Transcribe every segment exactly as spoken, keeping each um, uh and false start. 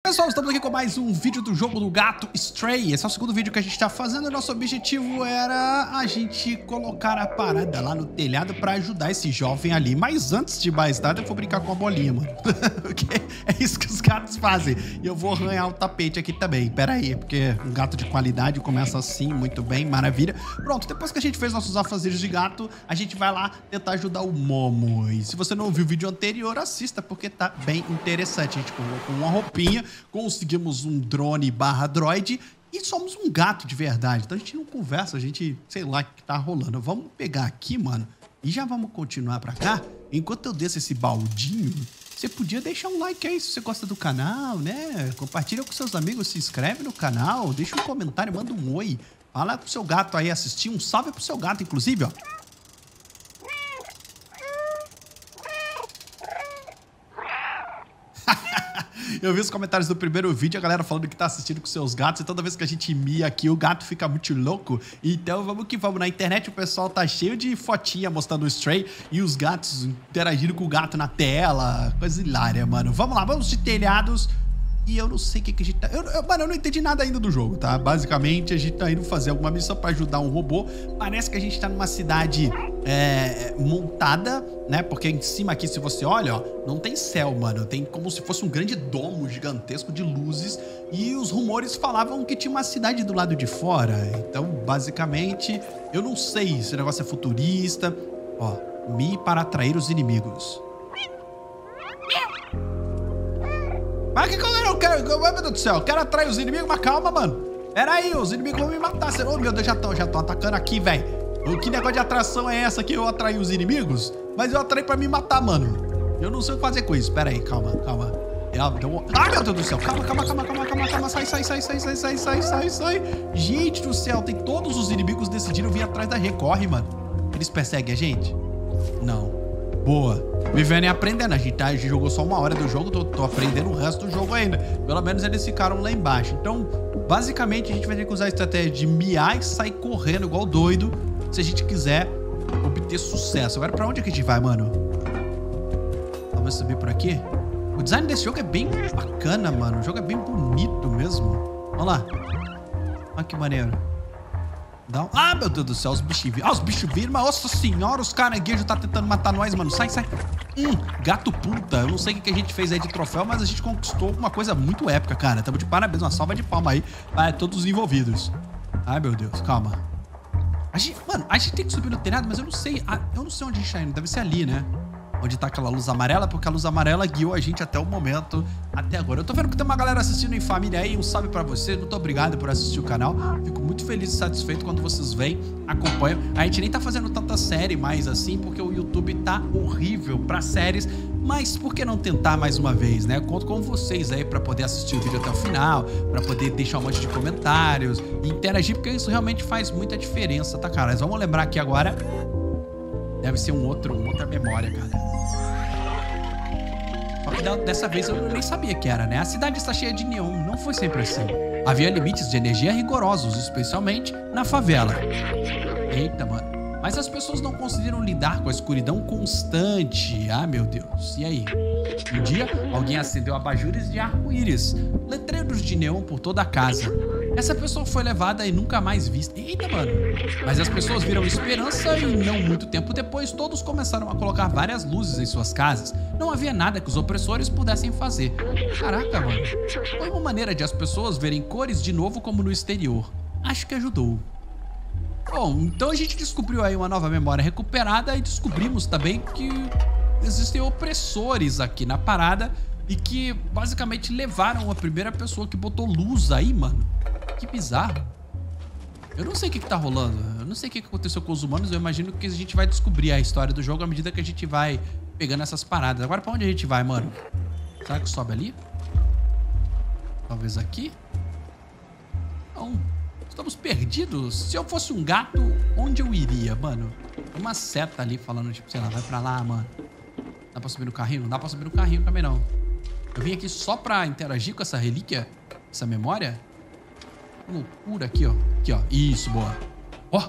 Pessoal, estamos aqui com mais um vídeo do jogo do gato Stray. Esse é o segundo vídeo que a gente está fazendo. Nosso objetivo era a gente colocar a parada lá no telhado para ajudar esse jovem ali. Mas antes de mais nada, eu vou brincar com a bolinha, mano. Porque é isso que os gatos fazem. E eu vou arranhar o tapete aqui também. Pera aí, porque um gato de qualidade começa assim, muito bem, maravilha. Pronto, depois que a gente fez nossos afazeres de gato, a gente vai lá tentar ajudar o Momo. E se você não viu o vídeo anterior, assista, porque tá bem interessante. A gente colocou uma roupinha, conseguimos um drone barra droid e somos um gato de verdade. Então a gente não conversa, a gente, sei lá o que tá rolando. Vamos pegar aqui, mano, e já vamos continuar pra cá. Enquanto eu desço esse baldinho, você podia deixar um like aí se você gosta do canal, né? Compartilha com seus amigos, se inscreve no canal, deixa um comentário, manda um oi. Fala pro seu gato aí assistir, um salve pro seu gato, inclusive, ó. Eu vi os comentários do primeiro vídeo, a galera falando que tá assistindo com seus gatos, e toda vez que a gente mia aqui, o gato fica muito louco. Então vamos que vamos. Na internet o pessoal tá cheio de fotinha mostrando o Stray e os gatos interagindo com o gato na tela. Coisa hilária, mano. Vamos lá, vamos de telhados. E eu não sei o que, que a gente tá... Eu, eu, mano, eu não entendi nada ainda do jogo, tá? Basicamente, a gente tá indo fazer alguma missão pra ajudar um robô. Parece que a gente tá numa cidade é, montada, né? Porque em cima aqui, se você olha, ó, não tem céu, mano. Tem como se fosse um grande domo gigantesco de luzes. E os rumores falavam que tinha uma cidade do lado de fora. Então, basicamente, eu não sei se o negócio é futurista. Ó, Mi para atrair os inimigos. Mas que eu não quero, meu Deus do céu, eu quero atrair os inimigos, mas calma, mano. Pera aí, os inimigos vão me matar. Oh, meu Deus, já estão já estão atacando aqui, velho. Que negócio de atração é essa que eu atraí os inimigos? Mas eu atraí pra me matar, mano. Eu não sei o que fazer com isso. Pera aí, calma, calma. Eu... Ai, meu Deus do céu, calma, calma, calma, calma, calma, calma. Sai, sai, sai, sai, sai, sai, sai, sai, sai. Gente do céu, tem todos os inimigos decidiram vir atrás da Rê. Corre, mano. Eles perseguem a gente? Não. Boa. Vivendo e aprendendo. A gente, tá, a gente jogou só uma hora do jogo, tô, tô aprendendo o resto do jogo ainda. Pelo menos eles ficaram lá embaixo. Então, basicamente, a gente vai ter que usar a estratégia de miar e sair correndo igual doido, se a gente quiser obter sucesso. Agora, pra onde é que a gente vai, mano? Vamos subir por aqui? O design desse jogo é bem bacana, mano. O jogo é bem bonito mesmo. Vamos lá. Olha que maneiro. Não. Ah, meu Deus do céu, os bichos viram. Ah, os bichos viram, mas nossa senhora, os caranguejos tá tentando matar nós, mano. Sai, sai. Hum, gato puta. Eu não sei o que a gente fez aí de troféu, mas a gente conquistou uma coisa muito épica, cara. Tamo de parabéns, uma salva de palma aí para todos os envolvidos. Ai, meu Deus, calma. A gente, mano, a gente tem que subir no telhado, mas eu não sei. Eu não sei onde a gente tá indo. Deve ser ali, né? Onde tá aquela luz amarela, porque a luz amarela guiou a gente até o momento, até agora. Eu tô vendo que tem uma galera assistindo em família aí, um salve pra vocês. Muito obrigado por assistir o canal. Fico muito feliz e satisfeito quando vocês vêm, acompanham. A gente nem tá fazendo tanta série mais assim, porque o YouTube tá horrível pra séries. Mas por que não tentar mais uma vez, né? Eu conto com vocês aí pra poder assistir o vídeo até o final, pra poder deixar um monte de comentários e interagir, porque isso realmente faz muita diferença, tá, cara? Mas vamos lembrar aqui agora... Deve ser um outro, uma outra memória, cara. Só que dessa vez eu nem sabia que era, né? A cidade está cheia de neon, não foi sempre assim. Havia limites de energia rigorosos, especialmente na favela. Eita, mano. Mas as pessoas não conseguiram lidar com a escuridão constante. Ah, meu Deus. E aí? Um dia, alguém acendeu abajures de arco-íris, letreiros de neon por toda a casa. Essa pessoa foi levada e nunca mais vista. Eita, mano. Mas as pessoas viram esperança e não muito tempo depois, todos começaram a colocar várias luzes em suas casas. Não havia nada que os opressores pudessem fazer. Caraca, mano. Foi uma maneira de as pessoas verem cores de novo como no exterior. Acho que ajudou. Bom, então a gente descobriu aí uma nova memória recuperada e descobrimos também que existem opressores aqui na parada e que basicamente levaram a primeira pessoa que botou luz aí, mano. Que bizarro. Eu não sei o que, que tá rolando. Eu não sei o que, que aconteceu com os humanos. Eu imagino que a gente vai descobrir a história do jogo à medida que a gente vai pegando essas paradas. Agora, pra onde a gente vai, mano? Será que sobe ali? Talvez aqui? Não. Estamos perdidos. Se eu fosse um gato, onde eu iria, mano? Tem uma seta ali falando, tipo, sei lá, vai pra lá, mano. Dá pra subir no carrinho? Não dá pra subir no carrinho também, não. Eu vim aqui só pra interagir com essa relíquia, essa memória. Que loucura aqui, ó. Aqui, ó. Isso, boa. Ó.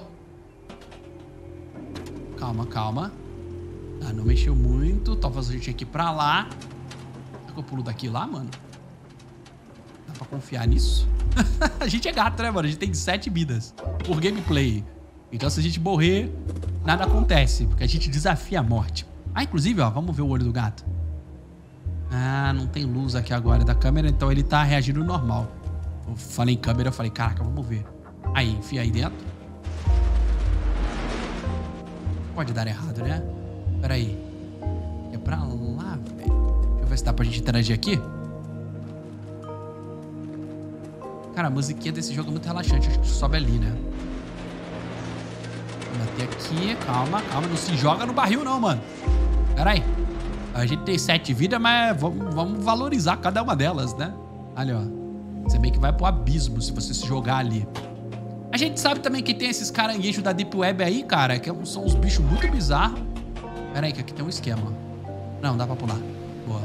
Calma, calma. Ah, não mexeu muito. Talvez a gente tenha que ir pra lá. Será que eu pulo daqui lá, mano? pra confiar nisso. A gente é gato, né, mano? A gente tem sete vidas por gameplay. Então, se a gente morrer, nada acontece, porque a gente desafia a morte. Ah, inclusive, ó, vamos ver o olho do gato. Ah, não tem luz aqui agora da câmera, então ele tá reagindo normal. Eu falei em câmera, eu falei, caraca, vamos ver. Aí, enfia aí dentro. Pode dar errado, né? Pera aí. É pra lá, velho. Deixa eu ver se dá pra gente interagir aqui. Cara, a musiquinha desse jogo é muito relaxante. Acho que sobe ali, né? Vou bater aqui. Calma, calma. Não se joga no barril, não, mano. Pera aí. A gente tem sete vidas, mas vamos, vamos valorizar cada uma delas, né? Ali, ó. Você meio que vai pro abismo se você se jogar ali. A gente sabe também que tem esses caranguejos da Deep Web aí, cara, que são uns bichos muito bizarros. Pera aí, que aqui tem um esquema. Não, dá pra pular. Boa.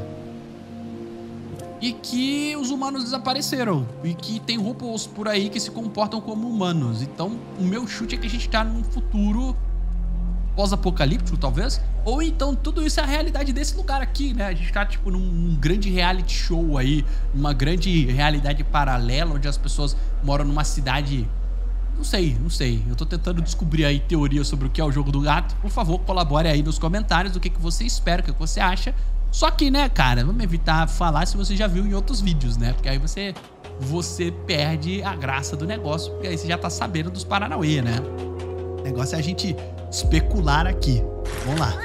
E que os humanos desapareceram. E que tem robôs por aí que se comportam como humanos. Então, o meu chute é que a gente tá num futuro pós-apocalíptico, talvez. Ou então, tudo isso é a realidade desse lugar aqui, né? A gente tá, tipo, num, num grande reality show aí. Uma grande realidade paralela, onde as pessoas moram numa cidade... Não sei, não sei. Eu tô tentando descobrir aí teorias sobre o que é o jogo do gato. Por favor, colabore aí nos comentários o que, que você espera, o que, que você acha. Só que, né, cara, vamos evitar falar se você já viu em outros vídeos, né? Porque aí você, você perde a graça do negócio, porque aí você já tá sabendo dos paranauê, né? O negócio é a gente especular aqui. Vamos lá.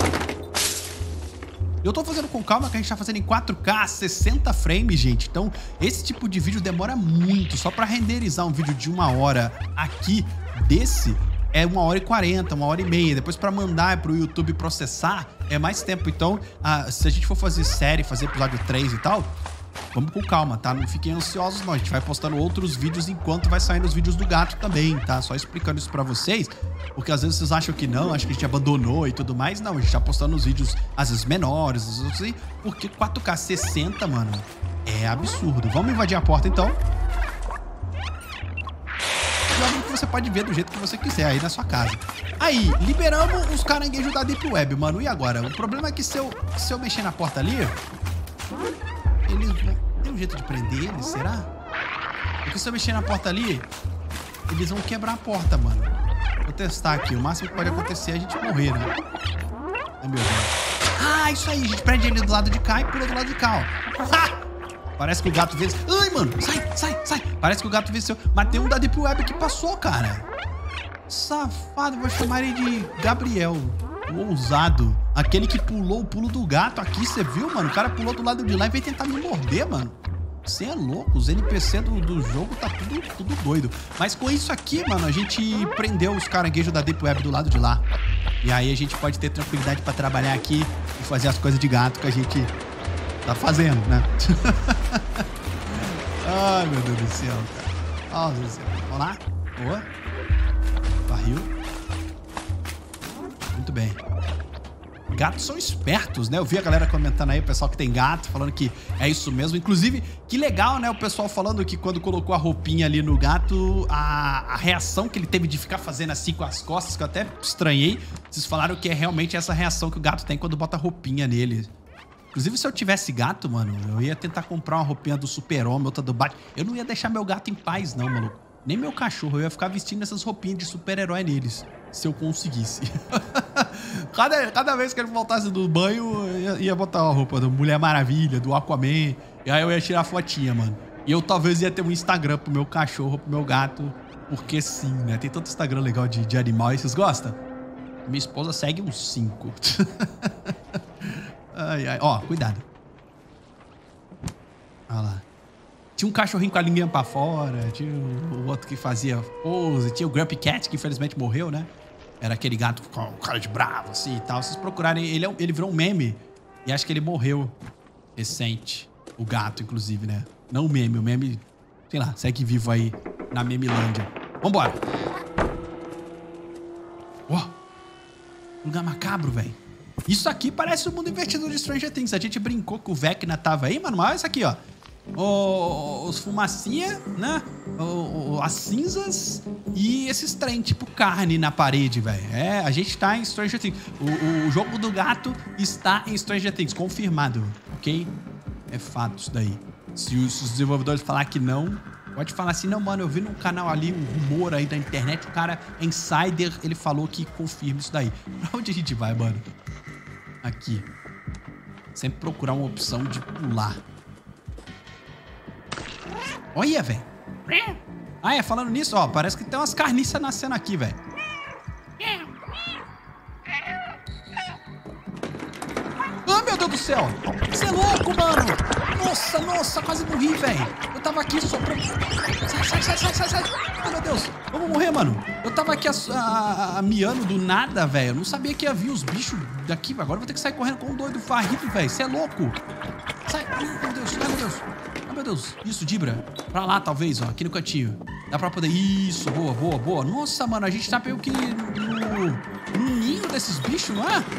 Eu tô fazendo com calma, que a gente tá fazendo em quatro K, sessenta frames, gente. Então, esse tipo de vídeo demora muito. Só pra renderizar um vídeo de uma hora aqui, desse, é uma hora e quarenta, uma hora e meia. Depois pra mandar pro YouTube processar, é mais tempo. Então, ah, se a gente for fazer série, fazer episódio três e tal, vamos com calma, tá? Não fiquem ansiosos, não. A gente vai postando outros vídeos enquanto vai saindo os vídeos do gato também, tá? Só explicando isso pra vocês, porque às vezes vocês acham que não, acham que a gente abandonou e tudo mais. Não, a gente tá postando os vídeos, às vezes menores, às vezes assim, porque quatro K sessenta, mano, é absurdo. Vamos invadir a porta, então. E que você pode ver do jeito que você quiser aí na sua casa. Aí, liberamos os caranguejos da Deep Web, mano. E agora? O problema é que se eu, se eu mexer na porta ali... Eles vão... Tem um jeito de prender eles, será? Porque se eu mexer na porta ali, eles vão quebrar a porta, mano. Vou testar aqui. O máximo que pode acontecer é a gente morrer, né? Ai, meu Deus. Ah, isso aí. A gente prende ele do lado de cá e pula do lado de cá, ó. Ha! Parece que o gato venceu. Ai, mano. Sai, sai, sai. Parece que o gato venceu. Mas tem um da Deep Web que passou, cara. Safado. Vou chamar ele de Gabriel. O ousado. Aquele que pulou o pulo do gato aqui, você viu, mano? O cara pulou do lado de lá e veio tentar me morder, mano. Você é louco. Os N P C do, do jogo tá tudo, tudo doido. Mas com isso aqui, mano, a gente prendeu os caranguejos da Deep Web do lado de lá. E aí a gente pode ter tranquilidade pra trabalhar aqui e fazer as coisas de gato que a gente tá fazendo, né? Ai, meu Deus do céu, cara. Ó, Deus do céu. Vamos lá. Boa. Barril. Muito bem. Gatos são espertos, né? Eu vi a galera comentando aí, o pessoal que tem gato, falando que é isso mesmo. Inclusive, que legal, né? O pessoal falando que quando colocou a roupinha ali no gato, a, a reação que ele teve de ficar fazendo assim com as costas, que eu até estranhei. Vocês falaram que é realmente essa reação que o gato tem quando bota a roupinha nele. Inclusive, se eu tivesse gato, mano, eu ia tentar comprar uma roupinha do Super-Homem, outra do Batman. Eu não ia deixar meu gato em paz, não, maluco. Nem meu cachorro. Eu ia ficar vestindo essas roupinhas de super-herói neles. Se eu conseguisse. cada, cada vez que ele voltasse do banho, eu ia, ia botar a roupa do Mulher Maravilha, do Aquaman. E aí eu ia tirar a fotinha, mano. E eu talvez ia ter um Instagram pro meu cachorro, pro meu gato. Porque sim, né? Tem tanto Instagram legal de, de animal. E vocês gostam? Minha esposa segue uns cinco. Ai, ai. Ó, cuidado. Olha lá. Tinha um cachorrinho com a linguinha pra fora. Tinha o outro que fazia pose. Tinha o Grumpy Cat, que infelizmente morreu, né? Era aquele gato com cara de bravo, assim, e tal. Se vocês procurarem, ele, é, ele virou um meme. E acho que ele morreu recente. O gato, inclusive, né? Não o meme. O meme, sei lá, segue vivo aí na Memilândia. Vambora. Ó. Oh, lugar macabro, velho. Isso aqui parece o mundo invertido de Stranger Things. A gente brincou que o Vecna tava aí, mano. Mas olha isso aqui, ó. O, os fumacinha, né? O, o, as cinzas e esses trem, tipo carne na parede, velho. É, a gente tá em Stranger Things. O, o jogo do gato está em Stranger Things, confirmado, ok? É fato isso daí. Se os, se os desenvolvedores falar que não, pode falar assim, não, mano, eu vi num canal ali, um rumor aí da internet, o cara insider, ele falou que confirma isso daí. Pra onde a gente vai, mano? Aqui. Sempre procurar uma opção de pular. Olha, velho. Ah, é, falando nisso, ó, parece que tem umas carniças nascendo aqui, velho. Ah, meu Deus do céu. Você é louco, mano. Nossa, nossa, quase morri, velho. Eu tava aqui soprando. Sai, sai, sai, sai, sai, sai. Ai, meu Deus. Eu vou morrer, mano. Eu tava aqui a, a, a, miando do nada, velho. Eu não sabia que ia vir os bichos daqui. Agora eu vou ter que sair correndo com um doido varrido, velho. Você é louco. Sai. Ai, meu Deus. Ai, meu Deus. Ai, meu Deus. Isso, Dibra. Pra lá, talvez, ó. Aqui no cantinho. Dá pra poder... Isso. Boa, boa, boa. Nossa, mano. A gente tá meio que no, no ninho desses bichos, não é?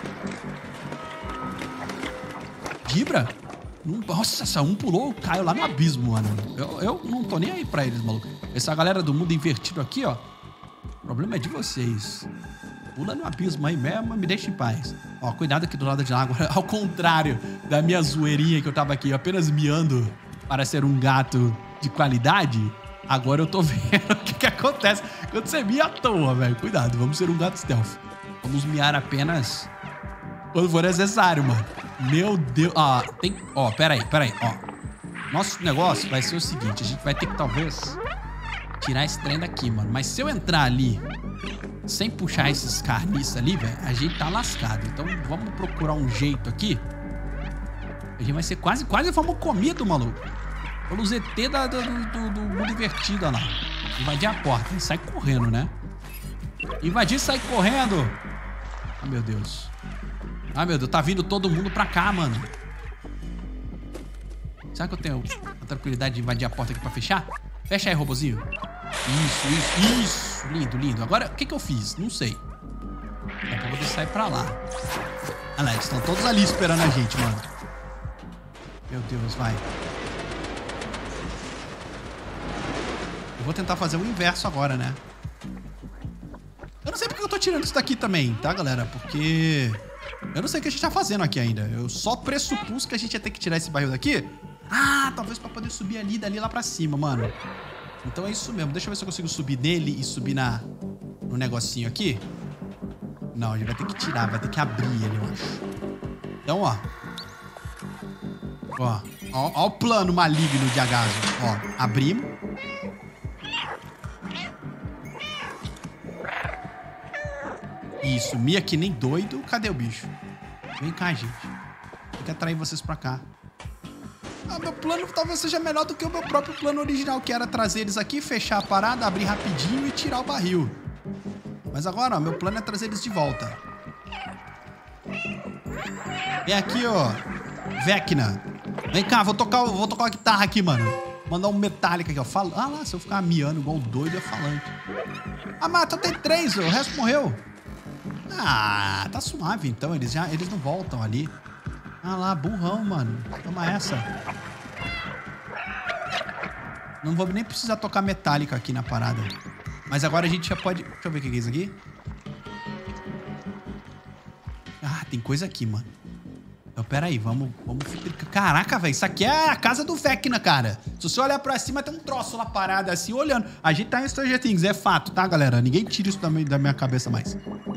Dibra? Nossa, essa um pulou, caiu lá no abismo, mano. Eu, eu não tô nem aí pra eles, maluco. Essa galera do mundo invertido aqui, ó. O problema é de vocês. Pula no abismo aí mesmo, me deixa em paz. Ó, cuidado aqui do lado de lá. Agora, ao contrário da minha zoeirinha que eu tava aqui, apenas miando para ser um gato de qualidade, agora eu tô vendo o que que acontece quando você mia à toa, velho. Cuidado, vamos ser um gato stealth. Vamos miar apenas quando for necessário, mano. Meu Deus. Ó, tem... Ó, pera aí, pera aí, ó. Nosso negócio vai ser o seguinte. A gente vai ter que, talvez, tirar esse trem daqui, mano. Mas se eu entrar ali sem puxar esses carniças ali, velho, a gente tá lascado. Então, vamos procurar um jeito aqui. A gente vai ser quase, quase vamos comido, maluco. Pelo Z T da, do, do, do mundo invertido, ó lá. Invadir a porta. E sai correndo, né? Invadir e sair correndo. Ah, meu Deus. Ah, meu Deus, tá vindo todo mundo pra cá, mano. Será que eu tenho a tranquilidade de invadir a porta aqui pra fechar? Fecha aí, robozinho. Isso, isso, isso. Lindo, lindo. Agora, o que que eu fiz? Não sei. É pra poder sair pra lá. Olha lá, eles estão todos ali esperando a gente, mano. Meu Deus, vai. Eu vou tentar fazer o inverso agora, né? Eu não sei porque eu tô tirando isso daqui também, tá, galera? Porque... eu não sei o que a gente tá fazendo aqui ainda. Eu só pressupus que a gente ia ter que tirar esse barril daqui. Ah, talvez pra poder subir ali, dali lá pra cima, mano. Então é isso mesmo. Deixa eu ver se eu consigo subir nele e subir na, no negocinho aqui. Não, a gente vai ter que tirar, vai ter que abrir ele, eu acho. Então, ó. Ó, ó, ó o plano maligno de Agazo. Ó, abrimos. Isso, Mia que nem doido. Cadê o bicho? Vem cá, gente. Tem que atrair vocês pra cá. Ah, meu plano talvez seja melhor do que o meu próprio plano original, que era trazer eles aqui, fechar a parada, abrir rapidinho e tirar o barril. Mas agora, ó, meu plano é trazer eles de volta. Vem aqui, ó. Vecna. Vem cá, vou tocar, vou tocar uma guitarra aqui, mano. Mandar um Metallica aqui, ó. Fala... Ah lá, se eu ficar miando igual doido, é falante. Ah, mas então tem três, ó. O resto morreu. Ah, tá suave então, eles já eles não voltam ali. Ah lá, burrão, mano. Toma essa. Não vou nem precisar tocar Metallica aqui na parada. Mas agora a gente já pode... Deixa eu ver o que é isso aqui. Ah, tem coisa aqui, mano. Então, pera aí, vamos... vamos... Caraca, velho, isso aqui é a casa do Vecna, cara. Se você olhar pra cima, tem um troço lá parado assim, olhando. A gente tá em Stranger Things, é fato, tá, galera? Ninguém tira isso da minha, da minha cabeça mais.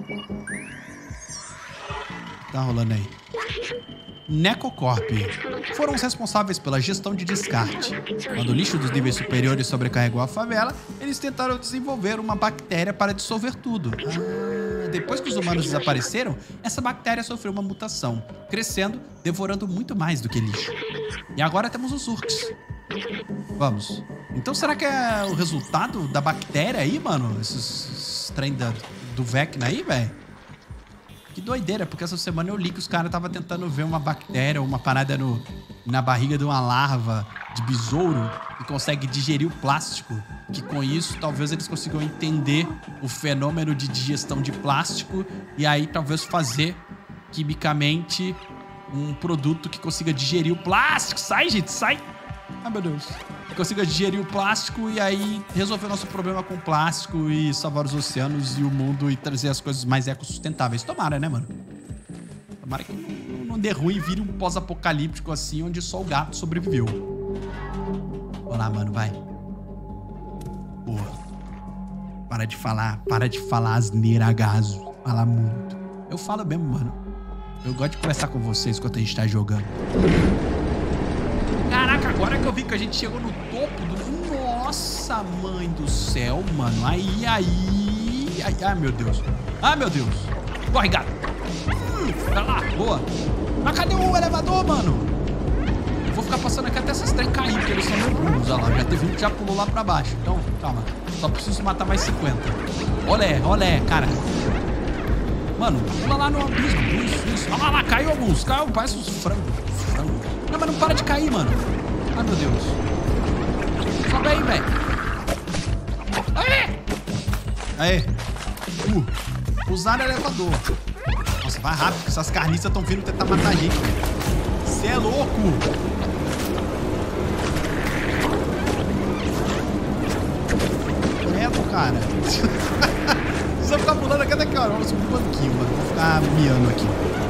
Tá rolando aí. Necocorp foram os responsáveis pela gestão de descarte. Quando o lixo dos níveis superiores sobrecarregou a favela, eles tentaram desenvolver uma bactéria para dissolver tudo. Ah, depois que os humanos desapareceram, essa bactéria sofreu uma mutação, crescendo, devorando muito mais do que lixo. E agora temos os Urks. Vamos. Então será que é o resultado da bactéria aí, mano? Esses, esses trem da, do Vecna aí, velho? Que doideira, porque essa semana eu li que os caras estavam tentando ver uma bactéria, uma parada no, na barriga de uma larva de besouro que consegue digerir o plástico. Que com isso, talvez eles consigam entender o fenômeno de digestão de plástico e aí talvez fazer quimicamente um produto que consiga digerir o plástico. Sai, gente, sai! Ah, meu Deus. Que consiga digerir o plástico e aí resolver o nosso problema com o plástico e salvar os oceanos e o mundo e trazer as coisas mais ecossustentáveis. Tomara, né, mano? Tomara que não, não dê ruim e vire um pós-apocalíptico assim, onde só o gato sobreviveu. lá, mano, vai. Porra. Para de falar, para de falar asneira, gaso. Fala muito. Eu falo mesmo, mano. Eu gosto de conversar com vocês enquanto a gente tá jogando. Caraca, agora que eu vi que a gente chegou no topo do... Nossa, mãe do céu, mano. Aí, aí... Ai, ai, meu Deus. Ai, meu Deus. Corre, gato. Hum, vai lá, boa. Mas cadê o elevador, mano? Eu vou ficar passando aqui até esses trem cair, porque eles são meio burros. Olha lá, já teve um que já pulou lá pra baixo. Então, calma. Só preciso matar mais cinquenta. Olé, olé, cara. Mano, pula lá no abismo. Isso, isso. Olha lá, lá, caiu alguns. Caiu, parece uns frangos. Uns frangos. Não, mas não para de cair, mano. Ai, meu Deus. Sobe aí, velho. Aê! Aê. Uh, usar o elevador. Nossa, vai rápido, porque essas carniças estão vindo tentar matar a gente, velho. Você é louco. Credo, cara. Precisa ficar pulando aqui até que hora? Vamos subir um banquinho, mano. Vou ficar miando aqui.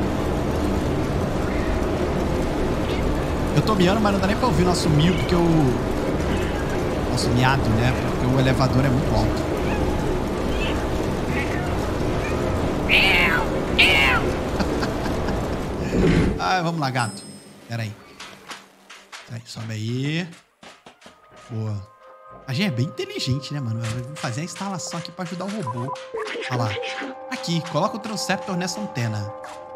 Eu tô miando, mas não dá nem pra ouvir nosso mio, porque o... Nosso miado, né? Porque o elevador é muito alto. Ah, vamos lá, gato. Pera aí. Aí, sobe aí. Boa. A gente é bem inteligente, né, mano? Vamos fazer a instalação aqui pra ajudar o robô. Olha lá. Aqui, coloca o Transceptor nessa antena.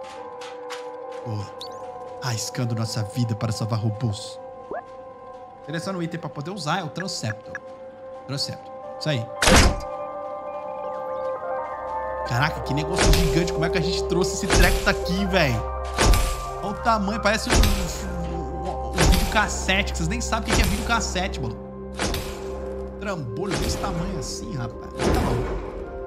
Boa. Arriscando nossa vida para salvar robôs. Seleciona o item pra poder usar, é o Transceptor. Transceptor. Isso aí. Caraca, que negócio gigante. Como é que a gente trouxe esse treco daqui, velho? Olha o tamanho, parece um, um, um, um videocassete, que vocês nem sabem o que é videocassete, mano. Trambolho desse tamanho assim, rapaz. Tá bom.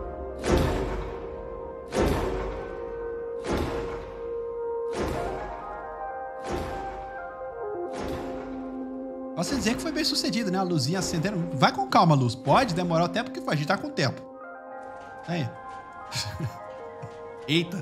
Posso dizer que foi bem sucedido, né? A luzinha acendendo. Vai com calma, luz. Pode demorar o tempo que a gente tá com o tempo. Aí. Eita.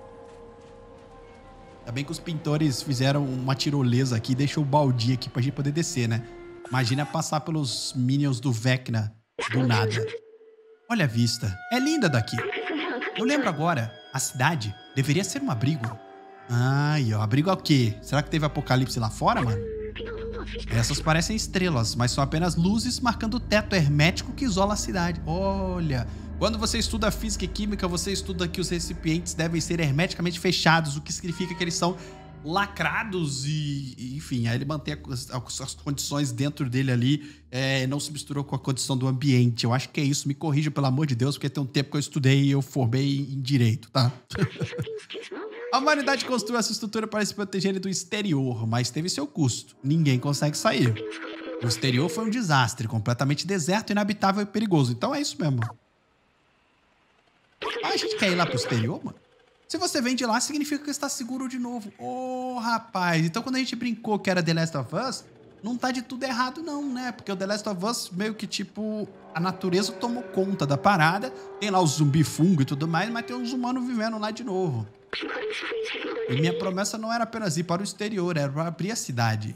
Ainda bem que os pintores fizeram uma tirolesa aqui e deixou o balde aqui pra gente poder descer, né? Imagina passar pelos minions do Vecna do nada. Olha a vista. É linda daqui. Eu lembro agora. A cidade deveria ser um abrigo. Ai, ó. Abrigo é o quê? Será que teve apocalipse lá fora, mano? Essas parecem estrelas, mas são apenas luzes marcando o teto hermético que isola a cidade. Olha, quando você estuda física e química, você estuda que os recipientes devem ser hermeticamente fechados, o que significa que eles são lacrados e, e enfim, aí ele mantém as, as condições dentro dele ali, é, não se misturou com a condição do ambiente. Eu acho que é isso, me corrija, pelo amor de Deus, porque tem um tempo que eu estudei e eu formei em direito, tá? A humanidade construiu essa estrutura para se proteger do exterior, mas teve seu custo. Ninguém consegue sair. O exterior foi um desastre, completamente deserto, inabitável e perigoso. Então é isso mesmo. Ah, a gente quer ir lá pro exterior, mano? Se você vem de lá, significa que está seguro de novo. Ô, oh, rapaz. Então quando a gente brincou que era The Last of Us, não tá de tudo errado não, né? Porque o The Last of Us meio que tipo... A natureza tomou conta da parada. Tem lá os zumbi fungo e tudo mais, mas tem uns humanos vivendo lá de novo. E minha promessa não era apenas ir para o exterior, era abrir a cidade.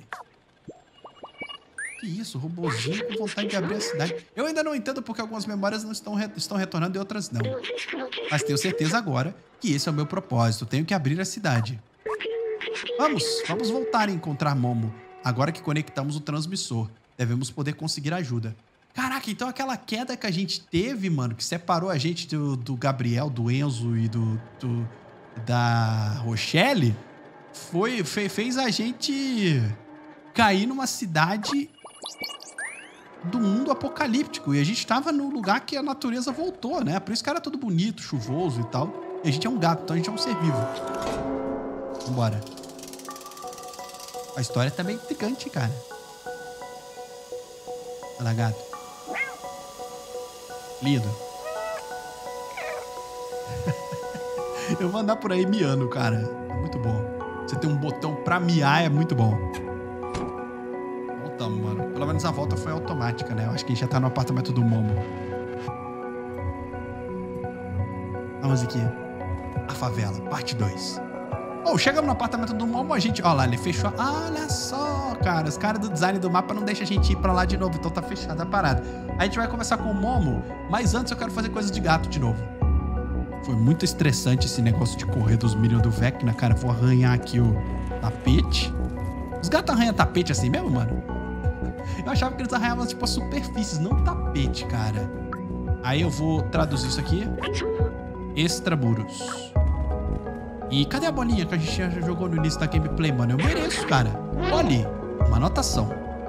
Que isso, robozinho com vontade de abrir a cidade. Eu ainda não entendo porque algumas memórias não estão, re estão retornando e outras não. Mas tenho certeza agora que esse é o meu propósito. Tenho que abrir a cidade. Vamos, vamos voltar a encontrar Momo. Agora que conectamos o transmissor, devemos poder conseguir ajuda. Caraca, então aquela queda que a gente teve, mano, que separou a gente do, do Gabriel, do Enzo e do... do da Rochelle, foi, fe, fez a gente cair numa cidade do mundo apocalíptico. E a gente tava no lugar que a natureza voltou, né? Por isso que era tudo bonito, chuvoso e tal. E a gente é um gato, então a gente é um ser vivo. Vambora. A história tá bem intrigante, cara. Olha lá, gato. Lindo. Eu vou andar por aí miando, cara. É muito bom. Você tem um botão pra miar, é muito bom. Voltamos, mano. Pelo menos a volta foi automática, né? Eu acho que a gente já tá no apartamento do Momo. A musiquinha. A favela, parte dois. Oh, chegamos no apartamento do Momo, a gente... Olha lá, ele fechou... Olha só, cara. Os caras do design do mapa não deixam a gente ir pra lá de novo, então tá fechada a parada. A gente vai começar com o Momo, mas antes eu quero fazer coisas de gato de novo. Foi muito estressante esse negócio de correr dos Minions do Vecna, cara. Vou arranhar aqui o tapete. Os gatos arranham tapete assim mesmo, mano? Eu achava que eles arranhavam, tipo, as superfícies, não o tapete, cara. Aí eu vou traduzir isso aqui. Extramuros. E cadê a bolinha que a gente já jogou no início da gameplay, mano? Eu mereço, cara. Olha ali, uma anotação.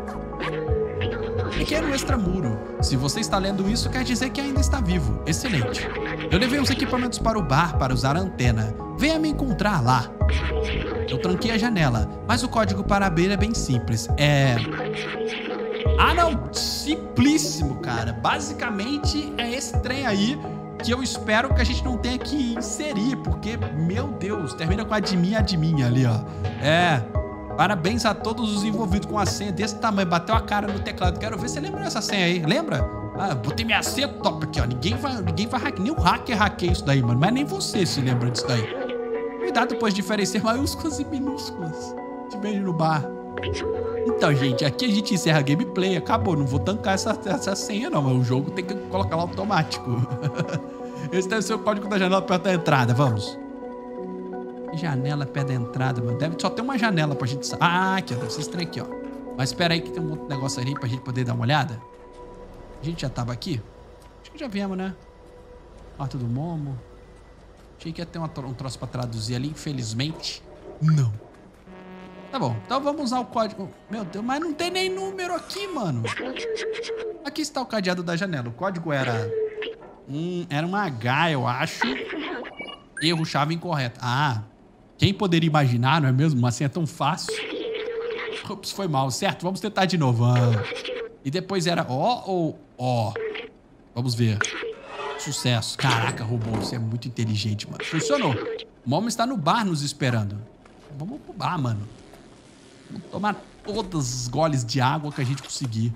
Pequeno extramuro. Se você está lendo isso, quer dizer que ainda está vivo. Excelente. Eu levei uns equipamentos para o bar para usar a antena. Venha me encontrar lá. Eu tranquei a janela, mas o código para abrir é bem simples. É... Ah, não. Simplíssimo, cara. Basicamente, é esse trem aí que eu espero que a gente não tenha que inserir, porque, meu Deus, termina com admin, admin ali, ó. É, parabéns a todos os envolvidos com a senha desse tamanho. Bateu a cara no teclado. Quero ver se você lembra dessa senha aí. Lembra? Ah, botei minha senha top aqui, ó. Ninguém vai, ninguém vai hackear. Nem o hacker hackeia isso daí, mano. Mas nem você se lembra disso daí. Cuidado, pois diferenciar maiúsculas e minúsculas. Te vejo no bar. Então, gente, aqui a gente encerra a gameplay. Acabou, não vou tancar essa, essa senha, não. Mas o jogo tem que colocar lá automático. Esse deve ser o código da janela perto da entrada. Vamos. Janela perto da entrada, mano. Deve só ter uma janela pra gente... Ah, aqui, ó. Deve ser esse trem aqui, ó. Mas espera aí que tem um outro negócio ali pra gente poder dar uma olhada. A gente já tava aqui? Acho que já viemos, né? Quarto do Momo. Achei que ia ter uma, um troço pra traduzir ali. Infelizmente, não. Tá bom, então vamos usar o código. Meu Deus, mas não tem nem número aqui, mano. Aqui está o cadeado da janela. O código era... Hum, era uma H, eu acho. Erro, chave incorreta. Ah, quem poderia imaginar, não é mesmo? Uma senha tão fácil. Ups, foi mal, certo? Vamos tentar de novo. Ah. E depois era O ou O? Vamos ver. Sucesso. Caraca, robô, você é muito inteligente, mano. Funcionou. O Momo está no bar nos esperando. Vamos pro bar, mano. Vamos tomar todos os goles de água que a gente conseguir.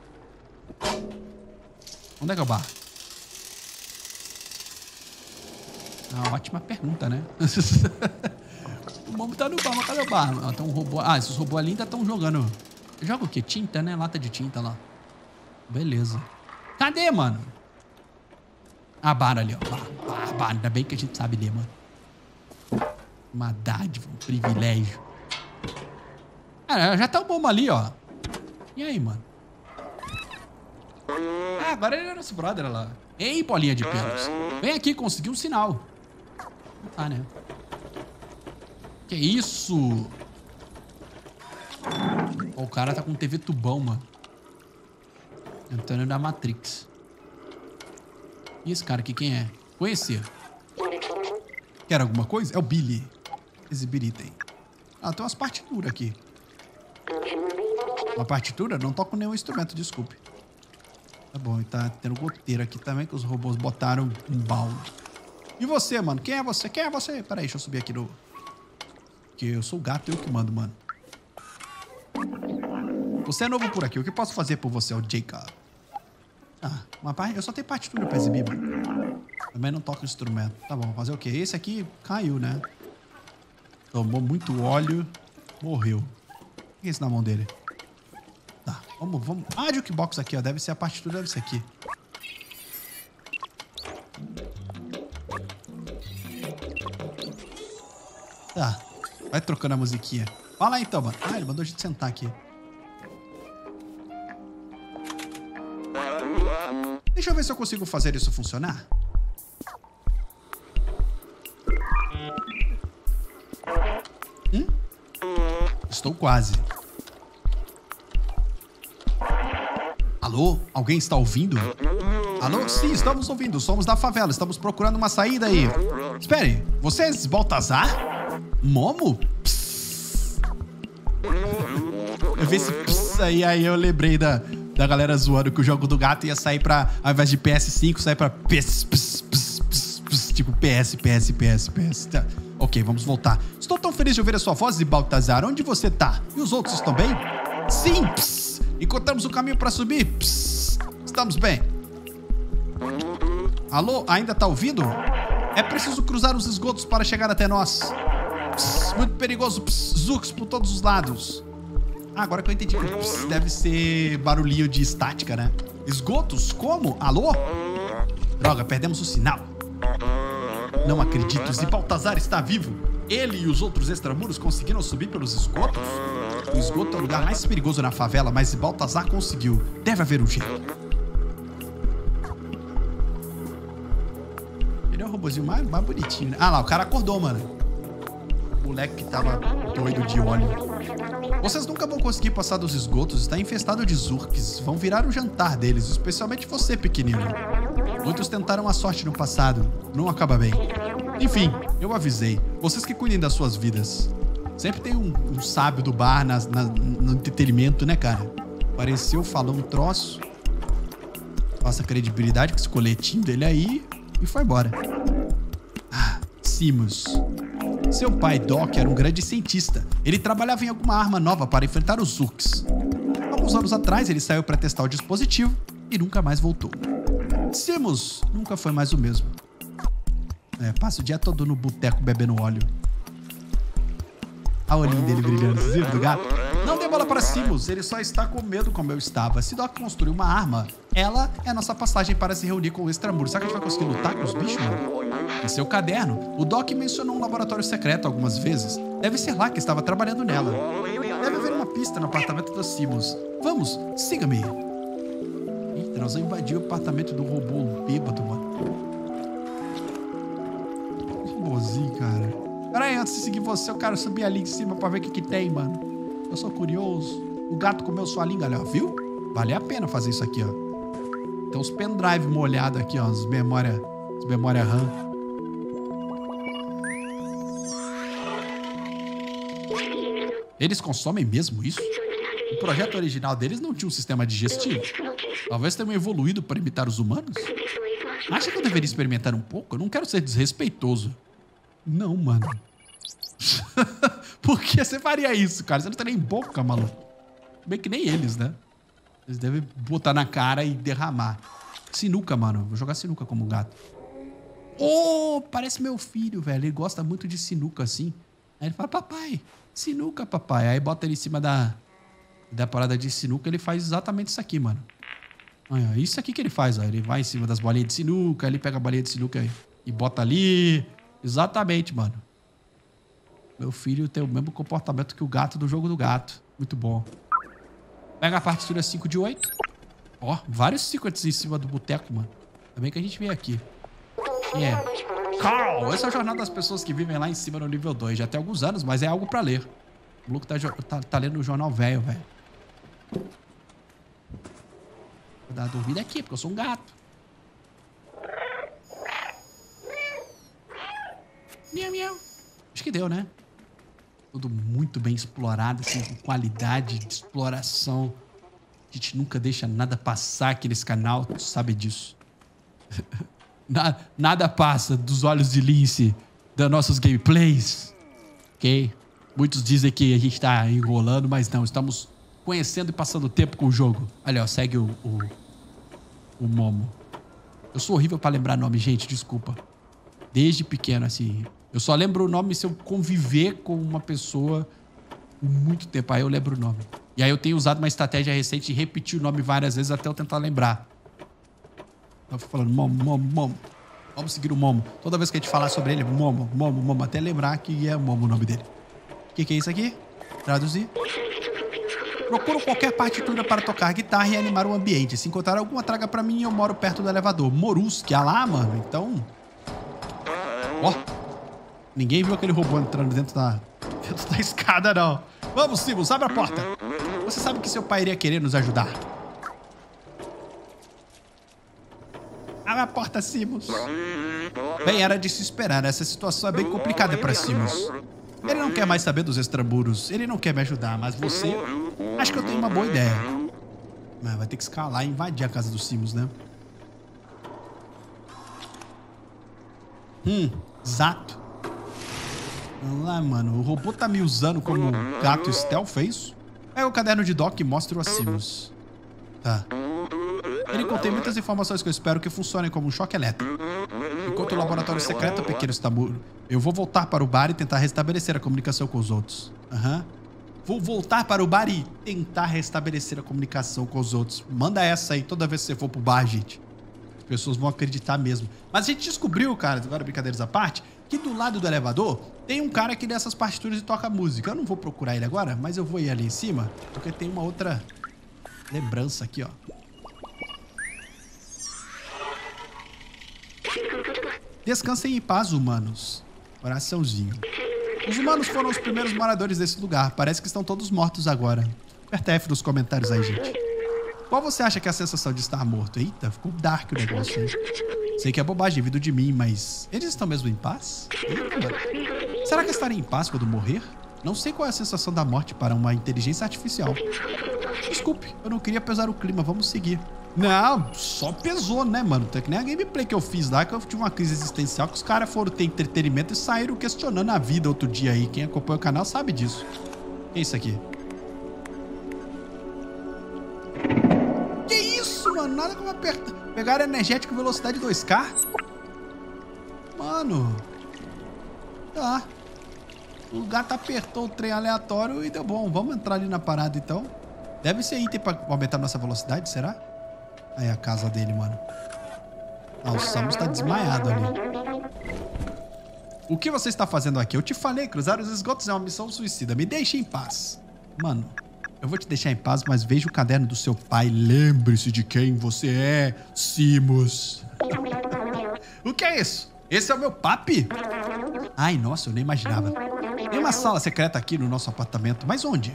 Onde é que é o bar? Ah, ótima pergunta, né? O Momo tá no bar, mas cadê o bar? Ah, tem um robô. Ah, esses robôs ali ainda estão jogando. Joga o quê? Tinta, né? Lata de tinta lá. Beleza. Cadê, mano? Ah, bar ali, ó. Bar, bar, bar. Ainda bem que a gente sabe ler, mano. Uma dádiva, um privilégio. Cara, já tá o Momo ali, ó. E aí, mano? Ah, agora ele é nosso brother lá. Ei, bolinha de pelos. Vem aqui, consegui um sinal. Ah, né? Que isso? Oh, o cara tá com T V tubão, mano. Antônio da Matrix. E esse cara aqui, quem é? Conhecer. Quer alguma coisa? É o Billy. Exibir item. Ah, tem umas partituras aqui. Uma partitura? Não toco nenhum instrumento, desculpe. Tá bom, e tá tendo goteira aqui também, que os robôs botaram um balde. E você, mano? Quem é você? Quem é você? Pera aí, deixa eu subir aqui no... Porque eu sou o gato, eu que mando, mano. Você é novo por aqui, o que posso fazer por você, o Jacob? Ah, uma parte... eu só tenho partitura pra exibir, mano. Também não toco instrumento. Tá bom, fazer o quê? Esse aqui caiu, né? Tomou muito óleo, morreu. O que é isso na mão dele? Tá, vamos, vamos... Ah, jukebox aqui, ó. Deve ser a partitura, deve ser aqui. Tá, vai trocando a musiquinha. Fala aí, então, mano. Ah, ele mandou a gente sentar aqui. Deixa eu ver se eu consigo fazer isso funcionar. Hum? Estou quase. Alô? Alguém está ouvindo? Alô? Sim, estamos ouvindo. Somos da favela. Estamos procurando uma saída aí. Espere. Vocês, Baltazar? Momo? Psss. Eu vi esse psss aí, aí eu lembrei da, da galera zoando que o jogo do gato ia sair pra, ao invés de P S cinco, sair pra pss, pss, pss, pss, pss, tipo P S, P S, P S, P S. Tá. Ok, vamos voltar. Estou tão feliz de ouvir a sua voz, Baltazar. Onde você tá? E os outros estão bem? Sim, pss. Encontramos o caminho pra subir. Pss. Estamos bem. Alô, ainda tá ouvindo? É preciso cruzar os esgotos para chegar até nós. Pss. Muito perigoso. Pss. Zucos por todos os lados. Ah, agora que eu entendi que deve ser barulhinho de estática, né? Esgotos? Como? Alô? Droga, perdemos o sinal. Não acredito, se Baltazar está vivo. Ele e os outros extramuros conseguiram subir pelos esgotos? O esgoto é o lugar mais perigoso na favela, mas Baltazar conseguiu. Deve haver um jeito. Ele é o robozinho mais, mais bonitinho, né? Ah lá, o cara acordou, mano. O moleque que tava doido de óleo. Vocês nunca vão conseguir passar dos esgotos. Está infestado de Zurks. Vão virar o jantar deles, especialmente você, pequenino. Muitos tentaram a sorte no passado. Não acaba bem. Enfim, eu avisei. Vocês que cuidem das suas vidas. Sempre tem um, um sábio do bar na, na, no entretenimento, né, cara? Apareceu, falou um troço. Passa credibilidade com esse coletinho dele aí e foi embora. Ah, Simus. Seu pai, Doc, era um grande cientista. Ele trabalhava em alguma arma nova para enfrentar os Zurks. Alguns anos atrás, ele saiu para testar o dispositivo e nunca mais voltou. Simus nunca foi mais o mesmo. É, passa o dia todo no boteco bebendo óleo. A olhinho dele brilhando, vocês viram do gato? Não dê bola para Simus, ele só está com medo como eu estava. Se Doc construir uma arma, ela é a nossa passagem para se reunir com o extramuro. Será que a gente vai conseguir lutar com os bichos, mano? Em seu caderno, o Doc mencionou um laboratório secreto algumas vezes. Deve ser lá que estava trabalhando nela. Deve haver uma pista no apartamento dos Simus. Vamos, siga-me. Eita, nós vamos invadir o apartamento do robô bêbado, mano. Que robozinho, cara. Pera aí, antes de seguir você, eu quero subir ali em cima pra ver o que que tem, mano. Eu sou curioso. O gato comeu sua língua ali, ó, viu? Vale a pena fazer isso aqui, ó. Tem uns pendrive molhados aqui, ó, as memórias, as memórias RAM. Eles consomem mesmo isso? O projeto original deles não tinha um sistema digestivo. Talvez tenham evoluído para imitar os humanos? Acha que eu deveria experimentar um pouco? Eu não quero ser desrespeitoso. Não, mano. Por que você faria isso, cara? Você não tem nem boca, maluco. Bem que nem eles, né? Eles devem botar na cara e derramar. Sinuca, mano. Vou jogar sinuca como um gato. Oh, parece meu filho, velho. Ele gosta muito de sinuca, assim. Aí ele fala, papai, sinuca, papai. Aí bota ele em cima da, da parada de sinuca. Ele faz exatamente isso aqui, mano. Olha, isso aqui que ele faz, ó. Ele vai em cima das bolinhas de sinuca. Ele pega a bolinha de sinuca e, e bota ali. Exatamente, mano. Meu filho tem o mesmo comportamento que o gato do jogo do gato. Muito bom. Pega a partitura cinco de oito. Ó, vários secrets em cima do boteco, mano. Também que a gente vem aqui. É. Yeah. Carl! Essa é a jornada das pessoas que vivem lá em cima no nível dois. Já tem alguns anos, mas é algo pra ler. O Luke tá, tá, tá lendo o jornal velho, velho. Vou dar uma dormida aqui, porque eu sou um gato. Miau, miau. Acho que deu, né? Tudo muito bem explorado, assim, com qualidade de exploração. A gente nunca deixa nada passar aqui nesse canal, tu sabe disso. nada, nada passa dos olhos de lince das nossas gameplays. Ok? Muitos dizem que a gente tá enrolando, mas não, estamos conhecendo e passando tempo com o jogo. Olha, ó, segue o, o, o Momo. Eu sou horrível pra lembrar nome, gente, desculpa. Desde pequeno, assim... Eu só lembro o nome se eu conviver com uma pessoa por muito tempo. Aí eu lembro o nome. E aí eu tenho usado uma estratégia recente de repetir o nome várias vezes até eu tentar lembrar. Eu fico falando Momo, Momo, Momo. Vamos seguir o Momo. Toda vez que a gente falar sobre ele, Momo, Momo, Momo. Até lembrar que é Momo o nome dele. O que, que é isso aqui? Traduzir. Procuro qualquer partitura para tocar guitarra e animar o ambiente. Se encontrar alguma, traga pra mim. Eu moro perto do elevador. Moruski, ah lá, mano. Então... Ó. Oh. Ninguém viu aquele robô entrando dentro da, dentro da escada, não. Vamos, Simus, abre a porta. Você sabe que seu pai iria querer nos ajudar. Abre a porta, Simus. Bem, era de se esperar. Essa situação é bem complicada para Simus. Ele não quer mais saber dos extramuros. Ele não quer me ajudar, mas você... Acho que eu tenho uma boa ideia. Mas vai ter que escalar e invadir a casa dos Simus, né? Hum, exato. Vamos lá, mano. O robô tá me usando como gato stealth, é isso? Pega o caderno de Doc e mostra o Simus. Tá. Ele contém muitas informações que eu espero que funcionem como um choque elétrico. Enquanto o laboratório secreto é pequeno está muro, eu vou voltar para o bar e tentar restabelecer a comunicação com os outros. Aham. Uhum. Vou voltar para o bar e tentar restabelecer a comunicação com os outros. Manda essa aí toda vez que você for pro bar, gente. As pessoas vão acreditar mesmo. Mas a gente descobriu, cara, agora brincadeiras à parte, que do lado do elevador tem um cara que dessas partituras e toca música. Eu não vou procurar ele agora, mas eu vou ir ali em cima, porque tem uma outra lembrança aqui, ó. Descansem em paz, humanos. Coraçãozinho. Os humanos foram os primeiros moradores desse lugar. Parece que estão todos mortos agora. Aperta F nos comentários aí, gente. Qual você acha que é a sensação de estar morto? Eita, ficou dark o negócio, hein? Sei que é bobagem vindo de mim, mas... eles estão mesmo em paz? Eita. Será que estarem em paz quando morrer? Não sei qual é a sensação da morte para uma inteligência artificial. Desculpe, eu não queria pesar o clima. Vamos seguir. Não, só pesou, né, mano? Tem que nem a gameplay que eu fiz lá, que eu tive uma crise existencial, que os caras foram ter entretenimento e saíram questionando a vida outro dia aí. Quem acompanha o canal sabe disso. O que é isso aqui? Que isso, mano? Nada como apertar. Pegaram energético velocidade dois K? Mano. Tá. O gato apertou o trem aleatório e deu bom. Vamos entrar ali na parada, então. Deve ser item pra aumentar nossa velocidade, será? Aí a casa dele, mano. Ah, o Samus tá desmaiado ali. O que você está fazendo aqui? Eu te falei, cruzar os esgotos é uma missão suicida. Me deixe em paz. Mano, eu vou te deixar em paz, mas veja o caderno do seu pai. Lembre-se de quem você é, Simus. O que é isso? Esse é o meu papi? Ai, nossa, eu nem imaginava. Tem uma sala secreta aqui no nosso apartamento. Mas onde?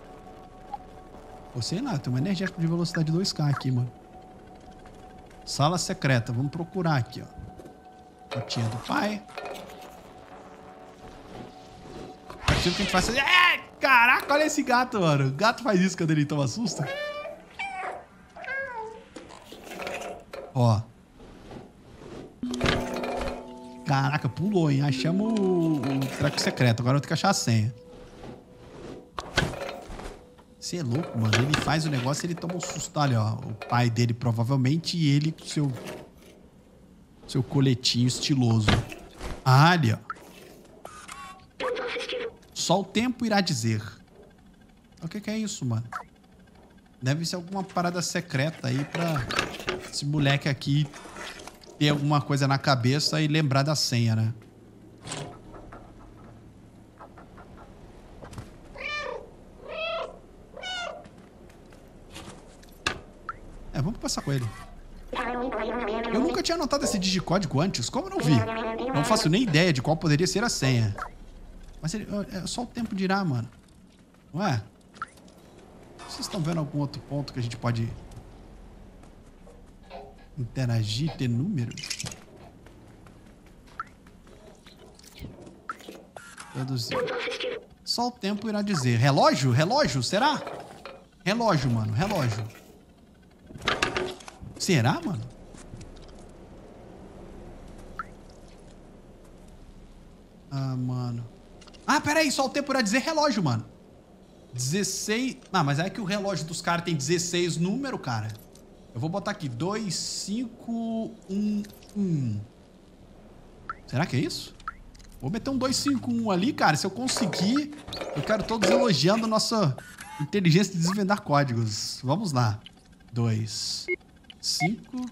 Ou sei lá, tem uma energética de velocidade dois K aqui, mano. Sala secreta, vamos procurar aqui, ó. Fotinha do pai. É possível que a gente faça... É, caraca, olha esse gato, mano. O gato faz isso quando ele toma susto. Ó. Caraca, pulou, hein? Achamos o, o treco secreto. Agora eu tenho que achar a senha. Você é louco, mano. Ele faz o negócio e ele toma um susto. Olha, ó. O pai dele, provavelmente, e ele com seu... seu coletinho estiloso. Ah, ali, ó. Só o tempo irá dizer. O que que é isso, mano? Deve ser alguma parada secreta aí pra esse moleque aqui ter alguma coisa na cabeça e lembrar da senha, né? É, vamos passar com ele. Eu nunca tinha notado esse digicódigo antes. Como eu não vi? Não faço nem ideia de qual poderia ser a senha. Mas ele, é só o tempo dirá, mano. Não é? Vocês estão vendo algum outro ponto que a gente pode interagir, ter número? Produzir. Só o tempo irá dizer. Relógio? Relógio? Será? Relógio, mano. Relógio. Será, mano? Ah, mano. Ah, peraí. Só o tempo irá dizer relógio, mano. dezesseis... Ah, mas é que o relógio dos caras tem dezesseis números, cara. Eu vou botar aqui. dois, cinco, um, um. Será que é isso? Vou meter um dois, cinco, um ali, cara. Se eu conseguir, eu quero todos elogiando nossa inteligência de desvendar códigos. Vamos lá. dois, cinco...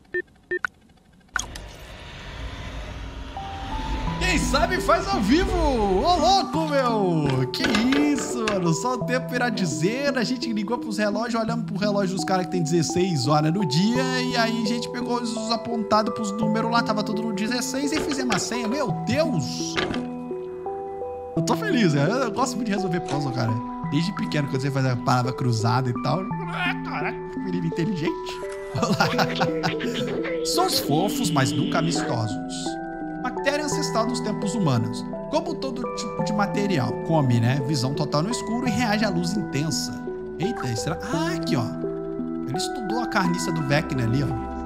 Quem sabe faz ao vivo! Ô, louco, meu! Que isso, mano? Só o tempo irá dizer. A gente ligou pros relógios, olhamos pro relógio dos caras que tem dezesseis horas no dia. E aí a gente pegou os apontados pros números lá, tava tudo no dezesseis e fizemos a senha. Meu Deus! Eu tô feliz, né? Eu gosto muito de resolver puzzle, cara. Desde pequeno, quando você faz a palavra cruzada e tal. Caraca, menino inteligente. Sons fofos, mas nunca amistosos. Bactéria ancestral dos tempos humanos. Como todo tipo de material, come, né? Visão total no escuro e reage à luz intensa. Eita, será? Ah, aqui, ó. Ele estudou a carniça do Vecna ali, ó.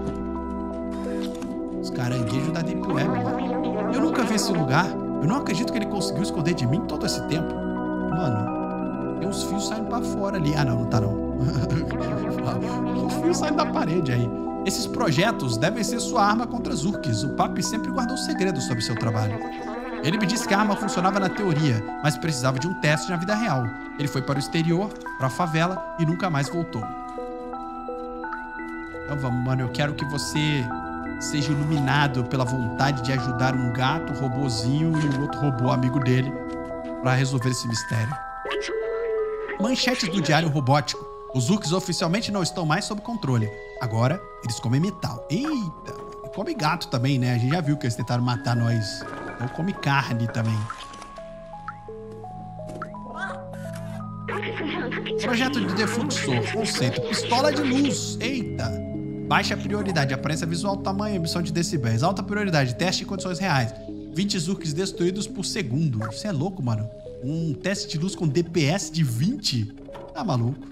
Os caranguejos da Deep Web, mano. Eu nunca vi esse lugar. Eu não acredito que ele conseguiu esconder de mim todo esse tempo. Mano, tem uns fios saindo pra fora ali. Ah, não, não tá não. Os fios saindo da parede aí. Esses projetos devem ser sua arma contra Zurkis. O Papi sempre guardou segredos sobre seu trabalho. Ele me disse que a arma funcionava na teoria, mas precisava de um teste na vida real. Ele foi para o exterior, para a favela, e nunca mais voltou. Então vamos, mano. Eu quero que você seja iluminado pela vontade de ajudar um gato, um robozinho e um outro robô amigo dele para resolver esse mistério. Manchetes do Diário Robótico. Os Urks oficialmente não estão mais sob controle. Agora, eles comem metal. Eita! E come gato também, né? A gente já viu que eles tentaram matar nós. Então come carne também. Projeto de defluxor. Conceito. Pistola de luz. Eita! Baixa prioridade. Aparência visual, tamanho, emissão de decibéis. Alta prioridade. Teste em condições reais. vinte Urks destruídos por segundo. Você é louco, mano. Um teste de luz com D P S de vinte? Tá maluco?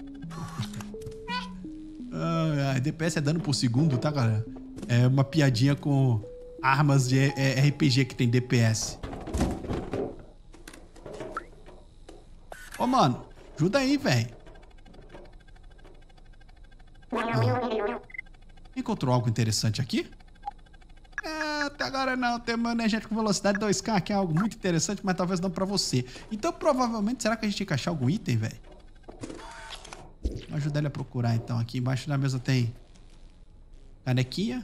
Ah, D P S é dano por segundo, tá, galera? É uma piadinha com armas de R P G que tem D P S. Ô, mano, ajuda aí, velho. Ah. Encontrou algo interessante aqui? É, até agora não. Tem uma energética com velocidade dois K, que é algo muito interessante, mas talvez não pra você. Então, provavelmente, será que a gente tem que achar algum item, velho? Vou ajudar ele a procurar, então. Aqui embaixo da mesa tem canequinha.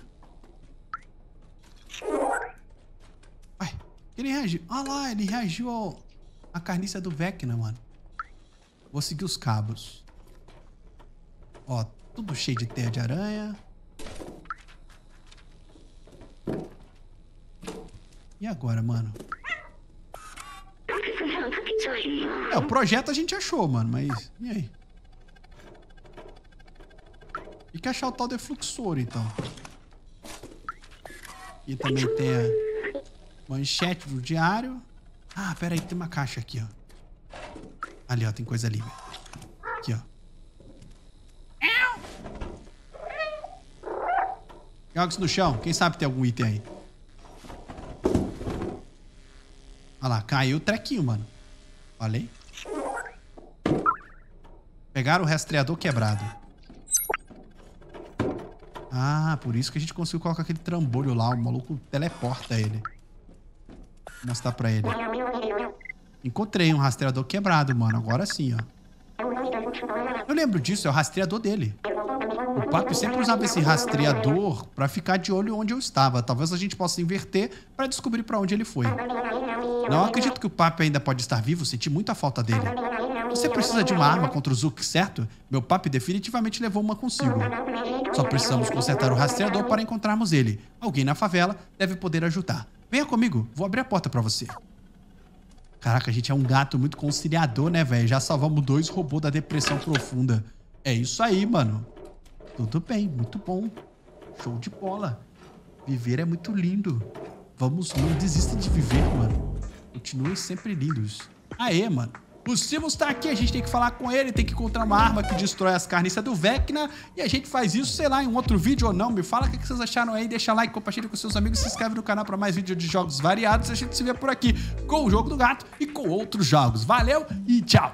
Ai, ele reagiu. Olha lá, ele reagiu ao... à carniça do Vecna, mano. Vou seguir os cabos. Ó, tudo cheio de teia de aranha. E agora, mano? É, o projeto a gente achou, mano, mas... E aí? Tem que achar o tal defluxor, então. E também tem a manchete do diário. Ah, pera aí, tem uma caixa aqui, ó. Ali, ó, tem coisa ali, velho. Aqui, ó. Joga isso no chão. Quem sabe tem algum item aí. Olha lá, caiu o trequinho, mano. Falei. Pegaram o rastreador quebrado. Ah, por isso que a gente conseguiu colocar aquele trambolho lá. O maluco teleporta ele. Vou mostrar pra ele. Encontrei um rastreador quebrado, mano. Agora sim, ó. Eu lembro disso, é o rastreador dele. O Papi sempre usava esse rastreador pra ficar de olho onde eu estava. Talvez a gente possa inverter pra descobrir pra onde ele foi. Não acredito que o Papi ainda pode estar vivo. Senti muita falta dele. Você precisa de uma arma contra os Urks, certo? Meu Papi definitivamente levou uma consigo. Só precisamos consertar o rastreador para encontrarmos ele. Alguém na favela deve poder ajudar. Venha comigo, vou abrir a porta pra você. Caraca, a gente é um gato muito conciliador, né, velho? Já salvamos dois robôs da depressão profunda. É isso aí, mano. Tudo bem, muito bom. Show de bola. Viver é muito lindo. Vamos, não desista de viver, mano. Continuem sempre lindos. Aê, mano. O Simus tá aqui, a gente tem que falar com ele, tem que encontrar uma arma que destrói as carniças do Vecna. E a gente faz isso, sei lá, em um outro vídeo ou não. Me fala o que vocês acharam aí, deixa like, compartilha com seus amigos, se inscreve no canal pra mais vídeos de jogos variados. A gente se vê por aqui com o Jogo do Gato e com outros jogos. Valeu e tchau!